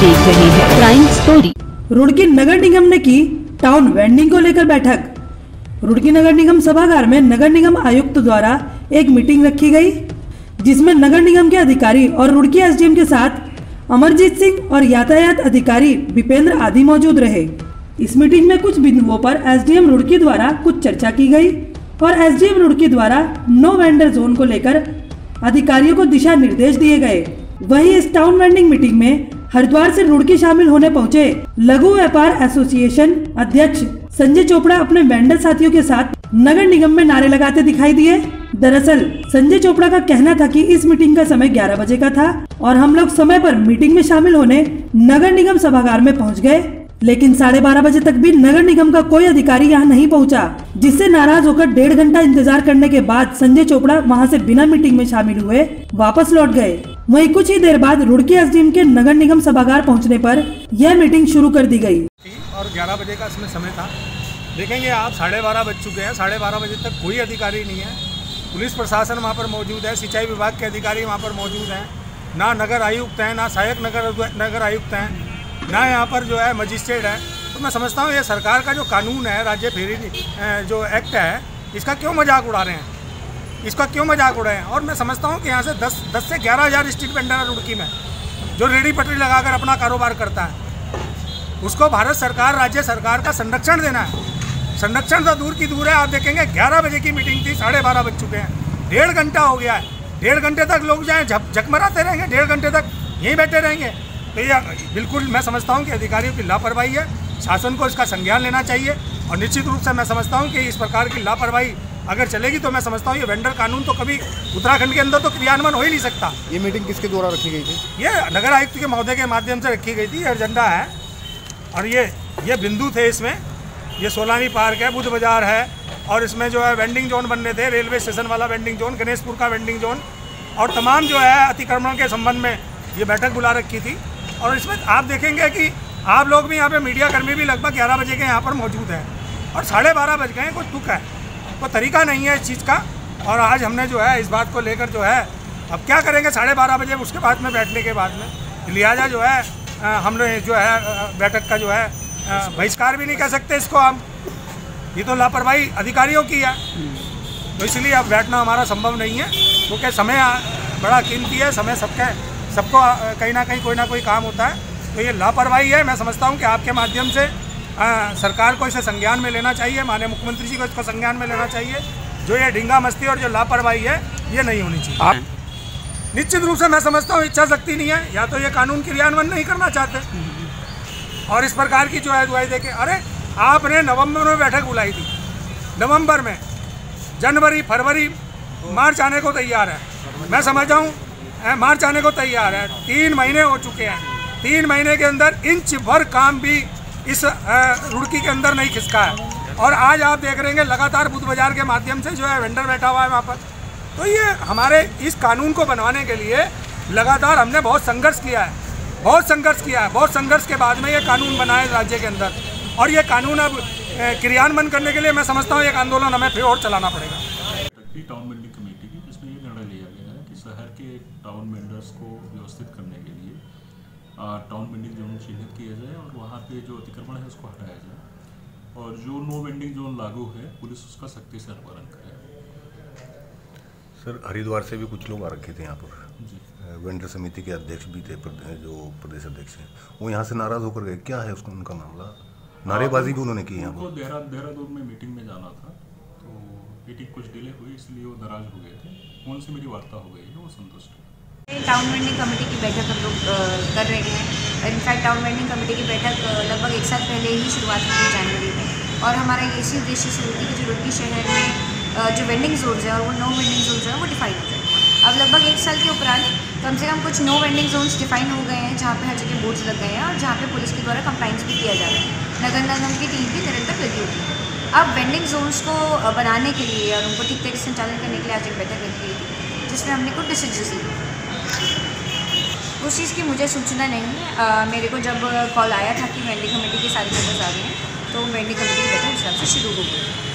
देख रहे हैं क्राइम स्टोरी। रुड़की नगर निगम ने की टाउन वेंडिंग को लेकर बैठक। रुड़की नगर निगम सभागार में नगर निगम आयुक्त द्वारा एक मीटिंग रखी गई, जिसमें नगर निगम के अधिकारी और रुड़की एसडीएम के साथ अमरजीत सिंह और यातायात अधिकारी विपेंद्र आदि मौजूद रहे। इस मीटिंग में कुछ बिंदुओं पर एसडीएम रुड़की द्वारा कुछ चर्चा की गई और एसडीएम रुड़की द्वारा नो वेंडर जोन को लेकर अधिकारियों को दिशा निर्देश दिए गए। वहीं इस टाउन वेंडिंग मीटिंग में हरिद्वार से रुड़की शामिल होने पहुंचे लघु व्यापार एसोसिएशन अध्यक्ष संजय चोपड़ा अपने वेंडर साथियों के साथ नगर निगम में नारे लगाते दिखाई दिए। दरअसल संजय चोपड़ा का कहना था कि इस मीटिंग का समय 11 बजे का था और हम लोग समय पर मीटिंग में शामिल होने नगर निगम सभागार में पहुंच गए, लेकिन 12:30 बजे तक भी नगर निगम का कोई अधिकारी यहां नहीं पहुंचा, जिससे नाराज होकर 1.5 घंटा इंतजार करने के बाद संजय चोपड़ा वहां से बिना मीटिंग में शामिल हुए वापस लौट गए। वहीं कुछ ही देर बाद रुड़की एसडीएम के नगर निगम सभागार पहुंचने पर यह मीटिंग शुरू कर दी गई और 11 बजे का इसमें समय था। देखेंगे आप 12:30 बज चुके हैं, 12:30 बजे तक कोई अधिकारी नहीं है। पुलिस प्रशासन वहाँ पर मौजूद है, सिंचाई विभाग के अधिकारी वहाँ पर मौजूद हैं, ना नगर आयुक्त हैं, ना सहायक नगर आयुक्त हैं, ना यहाँ पर जो है मजिस्ट्रेट है। तो मैं समझता हूँ ये सरकार का जो कानून है, राज्य फेरी जो एक्ट है, इसका क्यों मजाक उड़ा रहे हैं, इसका क्यों मजाक उड़ाए हैं। और मैं समझता हूँ कि यहाँ से 10 से 11 हज़ार स्ट्रीट वेंडर है रुड़की में, जो रेडी पटरी लगाकर अपना कारोबार करता है। उसको भारत सरकार, राज्य सरकार का संरक्षण देना है। संरक्षण तो दूर की दूर है। आप देखेंगे 11 बजे की मीटिंग थी, 12:30 बज चुके हैं, 1.5 घंटा हो गया है। 1.5 घंटे तक लोग जाए झकमराते रहेंगे, 1.5 घंटे तक यहीं बैठे रहेंगे। तो ये बिल्कुल मैं समझता हूँ कि अधिकारियों की लापरवाही है। शासन को इसका संज्ञान लेना चाहिए और निश्चित रूप से मैं समझता हूँ कि इस प्रकार की लापरवाही अगर चलेगी तो मैं समझता हूँ ये वेंडर कानून तो कभी उत्तराखंड के अंदर तो क्रियान्वयन हो ही नहीं सकता। ये मीटिंग किसके द्वारा रखी गई थी? ये नगर आयुक्त के महोदय के माध्यम से रखी गई थी। एजेंडा है और ये बिंदु थे इसमें। ये सोलानी पार्क है, बुद्ध बाजार है और इसमें जो है वेंडिंग जोन बनने थे, रेलवे स्टेशन वाला वेंडिंग जोन, गणेशपुर का वेंडिंग जोन और तमाम जो है अतिक्रमण के संबंध में ये बैठक बुला रखी थी। और इसमें आप देखेंगे कि आप लोग भी यहाँ पे मीडिया कर्मी भी लगभग 11 बजे के यहाँ पर मौजूद हैं और 12:30 बज गए। कुछ दुख है, कोई तरीका नहीं है इस चीज़ का। और आज हमने जो है इस बात को लेकर जो है अब क्या करेंगे 12:30 बजे उसके बाद में बैठने के बाद में लिहाजा जो है हमने जो है बैठक का जो है बहिष्कार भी नहीं कह सकते इसको हम। ये तो लापरवाही अधिकारियों की है, तो इसलिए अब बैठना हमारा संभव नहीं है क्योंकि समय बड़ा कीमती है। समय सबको कहीं ना कहीं कोई ना कोई काम होता है। तो ये लापरवाही है। मैं समझता हूँ कि आपके माध्यम से सरकार को इसे संज्ञान में लेना चाहिए, माननीय मुख्यमंत्री जी को इसको संज्ञान में लेना चाहिए। जो ये ढींगा मस्ती और जो लापरवाही है ये नहीं होनी चाहिए। निश्चित रूप से मैं समझता हूँ इच्छा शक्ति नहीं है, या तो ये कानून क्रियान्वयन नहीं करना चाहते और इस प्रकार की जो है दुआई देके। अरे आपने नवंबर में बैठक बुलाई थी, नवंबर में, जनवरी, फरवरी, मार्च आने को तैयार है। मैं समझ जाऊँ मार्च आने को तैयार है, 3 महीने हो चुके हैं। 3 महीने के अंदर इंच भर काम भी इस रुड़की के अंदर नहीं खिसका है। और आज आप देख रहे हैं लगातार बुद्ध बाजार के माध्यम से जो है वेंडर बैठा हुआ है वहाँ पर। तो ये हमारे इस कानून को बनवाने के लिए लगातार हमने बहुत संघर्ष किया है, बहुत संघर्ष के बाद में ये कानून बना है राज्य के अंदर। और ये कानून अब क्रियान्वयन करने के लिए मैं समझता हूँ एक आंदोलन हमें फिर और चलाना पड़ेगा। टाउन वेंडिंग कमेटी की, जिसमें ये निर्णय लिया गया है कि शहर के टाउन वेंडर्स को व्यवस्थित करने के लिए टाउन वेंडिंग जोन चिन्हित किया जाए और वहाँ पे जो अतिक्रमण है उसको हटाया जाए और जो नो वेंडिंग जोन लागू है पुलिस उसका सख्ती से अनुपालन करे। सर, हरिद्वार से भी कुछ लोग आ रखे थे यहाँ पर, वेंडर समिति के अध्यक्ष भी थे, जो प्रदेश अध्यक्ष हैं, वो यहाँ से नाराज होकर गए। क्या है उसका उनका मामला? नारेबाजी भी उन्होंने की यहाँ पर। देहरादून में मीटिंग में जाना था तो मीटिंग कुछ डिले हुई, इसलिए वो नाराज हो गए थे। फोन से मेरी वार्ता हो गई है, वो संतुष्ट है। टाउन वेंडिंग कमेटी की बैठक हम लोग कर रहे हैं। इनफैक्ट टाउन वेंडिंग कमेटी की बैठक लगभग 1 साल पहले ही शुरुआत हुई थी, जनवरी में। और हमारा इसी उद्देश्य से होती है कि जो रुड़की शहर में जो वेंडिंग जोन्स हैं और वो नो वेंडिंग जोन्स हैं वो डिफाइन हो जाए। अब लगभग 1 साल के उपरांत कम से कम कुछ नो वेंडिंग जोन्स डिफाइन हो गए हैं, जहाँ पे हर जगह बोर्ड्स लग गए हैं और जहाँ पे पुलिस के द्वारा कंप्लाइंस भी किया जा रहा है। नगर निगम की टीम भी निरंतर लगी होती है। अब वेंडिंग जोन्स को बनाने के लिए और उनको ठीक तरीके से संचालन करने के लिए आज एक बैठक रखी गई थी, जिसमें हमने कुछ डिसीजन लिए। उस चीज़ की मुझे सूचना नहीं है। मेरे को जब कॉल आया था कि वेंडिंग कमेटी के सारे मेंबर्स आ गए हैं, तो वेंडिंग कमेटी की बैठक उस हिसाब से शुरू हो गई।